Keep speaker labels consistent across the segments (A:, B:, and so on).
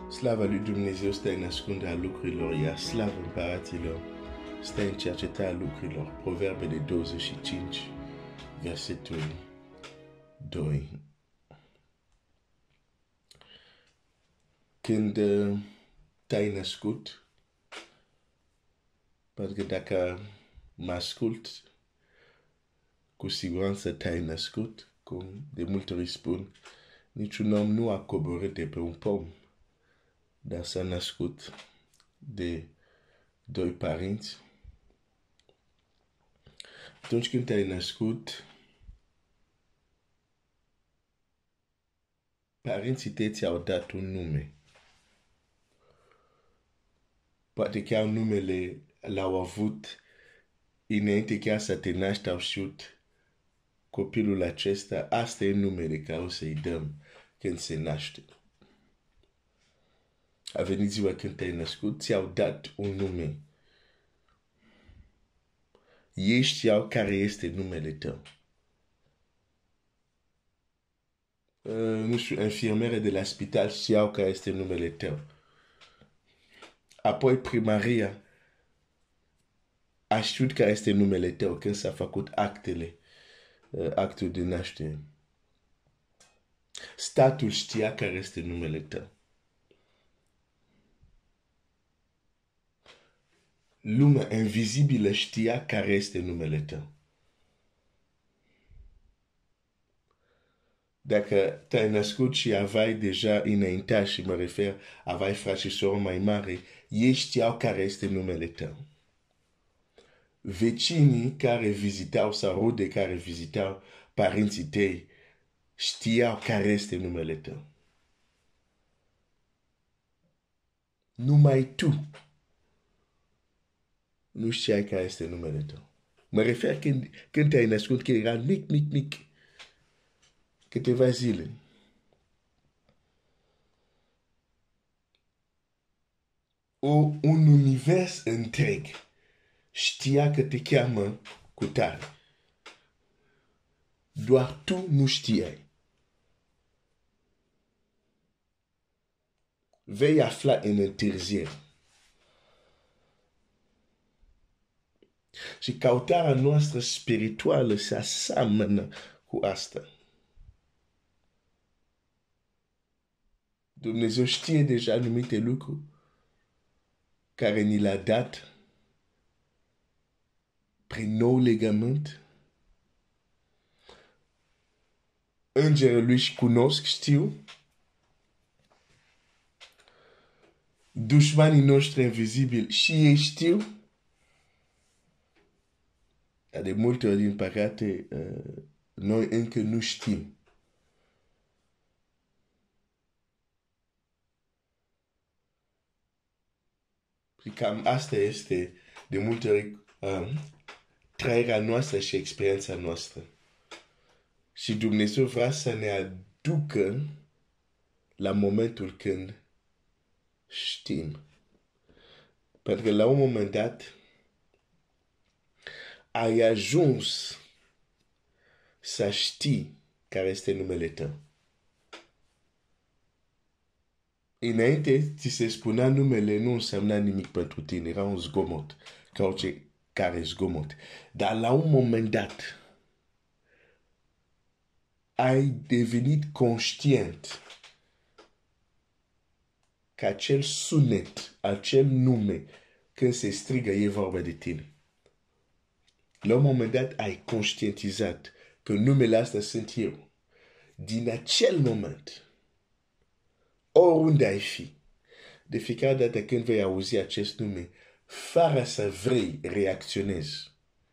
A: Slava lui Dumnezeu stă în ascunderea lucrurilor, iar slavă împăraților stă în cercetarea lucrurilor. Proverbe de 25, versetul 2. Când te-ai născut, pentru că dacă mă ascult, cu siguranță te-ai născut, cum de multe ori spun, niciun om nu a coborât de pe un pom, dar s-a născut de doi părinți. Atunci când te-ai născut, părinții tăi ți-au dat un nume. Poate chiar numele l-au avut înainte chiar să te naști, au știut copilul acesta, asta e numele care o să-i dăm când se naște. A venit ziua când te-ai născut, ți-au dat un nume. Ei știau care este numele tău. Nu știu, infirmiere de la spital știau care este numele tău. Apoi primaria a știut care este numele tău când s-a făcut actul de naștere. Statul știa care este numele tău. Lumea invizibilă știa care este numele tău. Dacă te-ai născut și aveai deja înaintea, și mă refer, aveai frați și sorori mai mari, ei știau care este numele tău. Vecinii care vizitau sau rude care vizitau părinții tăi știau care este numele tău. Numai tu nu știai care este numele tău. Mă refer când te-ai născut, că era mic, câteva zile. Un univers întreg știa că te cheamă cu tare. Doar tu nu știai. Vei afla în întârziere. Și căutarea noastră spirituală se aseamănă cu asta. Dumnezeu știe deja anumite lucruri care ni le-a dat prin nou legământ. Îngerii lui își cunosc, știu. Dușmanii noștri invizibili și ei știu. Dar de multe ori, din păcate, noi încă nu știm. Și cam asta este de multe ori trăirea noastră și experiența noastră. Și Dumnezeu vrea să ne aducă la momentul când știm. Pentru că la un moment dat ai ajuns să știi care este numele tău. Înainte, ți se spunea numele, nu însemna nimic pentru tine, era un zgomot, ca orice care zgomot. Dar la un moment dat, ai devenit conștient că acel sunet, acel nume, când se strigă, e vorba de tine. La un moment dat, ai conștientizat că numele asta sunt eu. Din acel moment, oriunde ai fi, de fiecare dată când vei auzi acest nume, fără să vrei, reacționezi.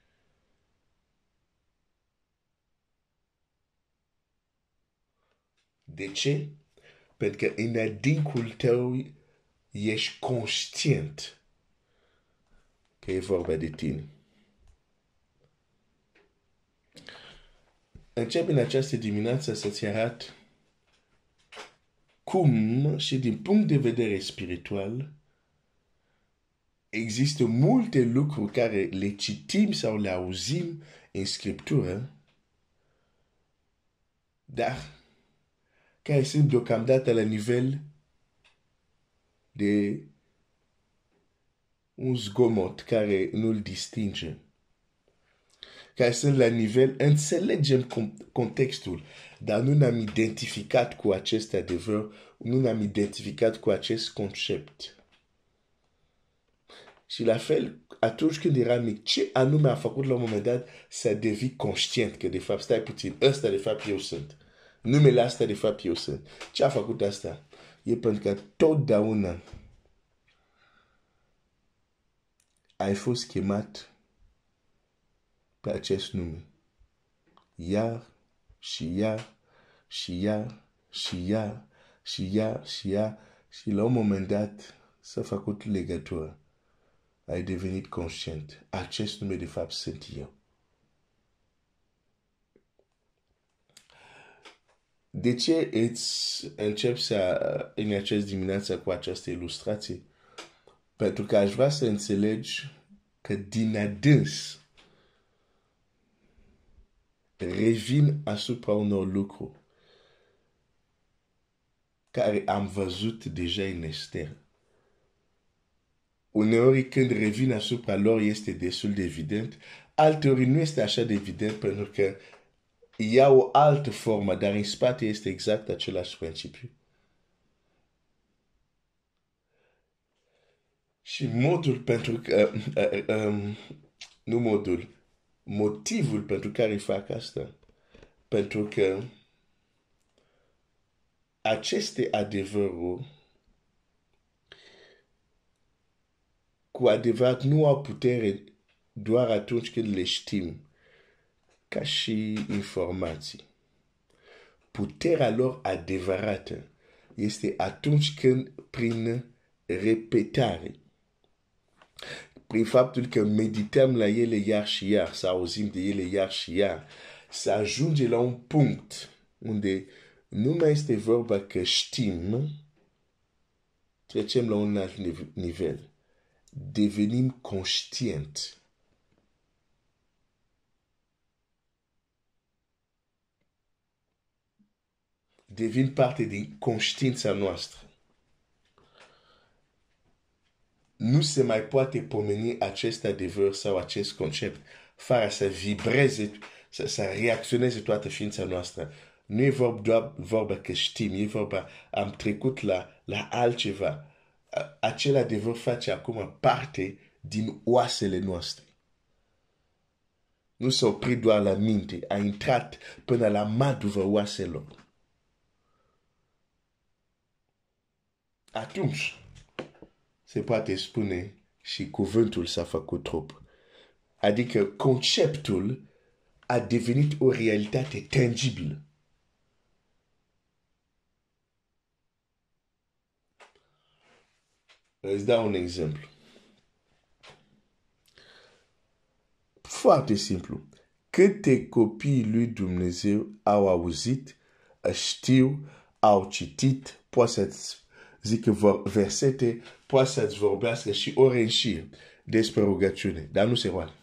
A: De ce? Pentru că în adâncul tău ești conștient că e vorba de tine. Încep în această dimineață să-ți arăt cum și din punct de vedere spiritual există multe lucruri care le citim sau le auzim în Scriptură, dar care sunt deocamdată la nivel de un zgomot care nu-l distinge, care sunt la nivel, înțelegem contextul, dar nu ne-am identificat cu acest adevăr, nu ne-am identificat cu acest concept. Și la fel, atunci când eram mic, ce anume a făcut la un moment dat să devii conștient că de fapt, stai puțin, ăsta de fapt eu sunt. Numele asta de fapt eu sunt. Ce a făcut asta? E pentru că totdeauna ai fost chemat pe acest nume. Iar și iar și iar și iar și iar și iar și la un moment dat s-a făcut legătură. Ai devenit conștient. Acest nume de fapt sunt eu. De ce îți încep în această dimineață cu această ilustrație? Pentru că aș vrea să înțelegi că din adâns revin asupra unor lucruri care am văzut deja în extern. Uneori când revin asupra lor este destul de evident, alteori nu este așa de evident pentru că ia o altă formă, dar în spate este exact același principiu. Și modul pentru că, nu modul, motivul pentru care fac asta, pentru că aceste adevăruri cu adevărat nu au putere doar atunci când le știm, ca și informații. Puterea lor adevărată este atunci când, prin repetare, prin faptul că medităm la ele iar și iar, să auzim de ele iar și iar, să ajunge la un punct unde nu mai este vorba că știm, trecem la un alt nivel. Devenim conștient. Devin parte din conștiința noastră. Nu se mai poate pomeni acest adevăr sau acest concept fără să vibreze, să reacționeze toată ființa noastră. Nu e vorba că știm, e vorba, am trecut la altceva. Acel adevăr face acum parte din oasele noastre. Nu s-a oprit doar la minte, a intrat până la maduvă oaselor. Atunci se poate spune și cuvântul s-a făcut trup. Adică conceptul a devenit o realitate tangibilă. Îți dau un exemplu. Foarte simplu. Câte copiii lui Dumnezeu au auzit, știu, au citit, poate să-ți zică versete, poate să-ți vorbească și ore în șir despre rugăciune, dar nu se roagă.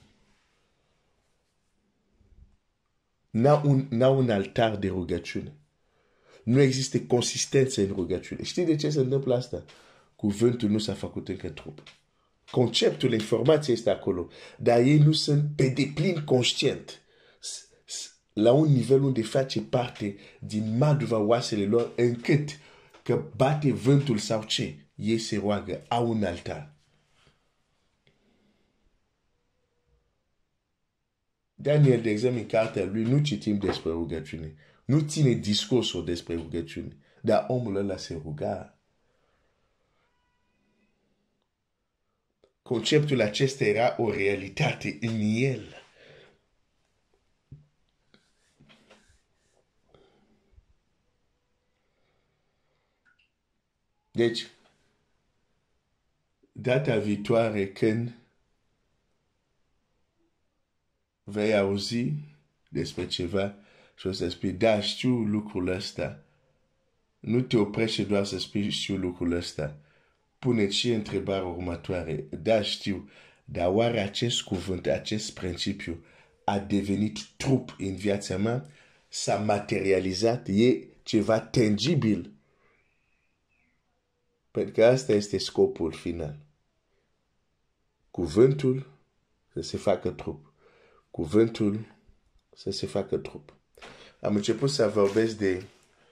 A: N-au un altar de rugăciune. Nu există consistență în rugăciune. Știi de ce se întâmplă asta? Cuvântul nu s-a făcut încă trup. Conceptul, informația este acolo, dar ei nu sunt pe deplin conștient. La un nivel unde face parte din maduva oasele lor, încât că bate vântul sau ce, ei se roagă, au un altar. Daniel, de exemplu, în cartea lui, nu citim despre rugăciune. Nu ține discursul despre rugăciune. Dar omul ăla se ruga. Conceptul acesta era o realitate în el. Deci, data viitoare când vei auzi despre ceva și o să spui, da, știu lucrul ăsta. Nu te oprește doar să spui știu lucrul ăsta. Pune-ți și întrebarea următoare. Da, știu, dar oare acest cuvânt, acest principiu a devenit trup în viața mea? S-a materializat? E ceva tangibil? Pentru că asta este scopul final. Cuvântul să se facă trup. Cuvântul să se facă trup. Am început să vorbesc de...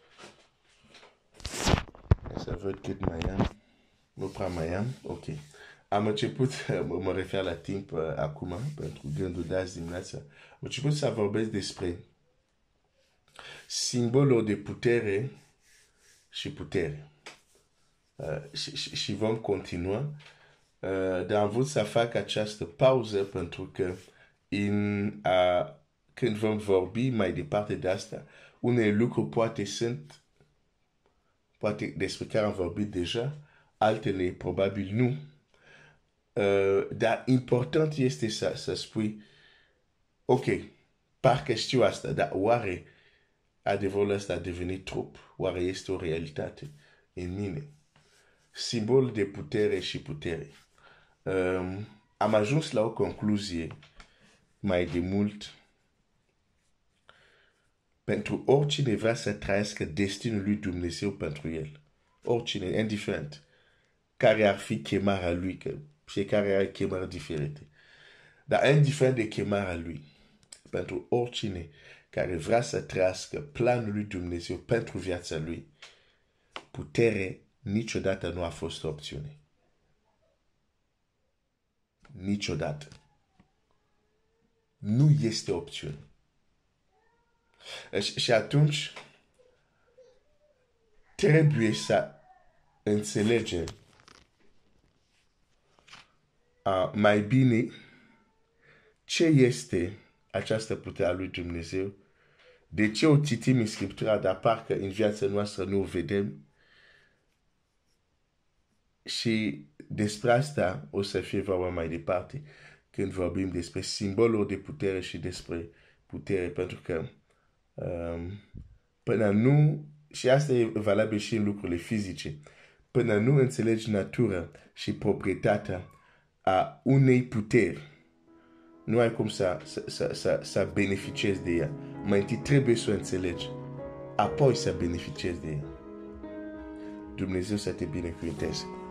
A: Să văd cât mai am. Nu prea mai am. Ok. Am început, mă refer la timp acum, pentru gândul de azi dimineața. Am început să vorbesc despre simbolul de putere și putere. Și vom continua. Dar am vrut să fac această pauză pentru că când vom vorbi mai departe de asta, unele lucruri poate despre care am vorbit deja, altele probabil nu. Dar important este să spui, ok, parcă știu asta, dar oare adevărul ăsta a devenit trup? Oare este o realitate în mine? Simbol de putere și putere. Am ajuns la o concluzie mai de mult. Pentru oricine vrea să trăiască destinul lui Dumnezeu pentru el. Oricine, indiferent. Care ar fi chemarea lui, că fiecare are chemări diferite. Dar indiferent de chemarea lui, pentru oricine care vrea să trăiască planul lui Dumnezeu pentru viața lui, putere niciodată nu a fost o opțiune. Niciodată. Nu este opțiune. Și atunci trebuie să înțelegem mai bine ce este această putere a lui Dumnezeu, de ce o citim în Scriptura, dar parcă în viața noastră nu o vedem. Și despre asta o să fie vorba mai departe când vorbim despre simbolul de putere și despre putere, pentru că până nu, și asta e valabil și în lucrurile fizice, până nu înțelegi natura și proprietatea a unei puteri, nu ai cum să beneficiezi de ea. Mai întâi trebuie să o înțelegi, apoi să beneficiezi de ea. Dumnezeu să te binecuvânteze.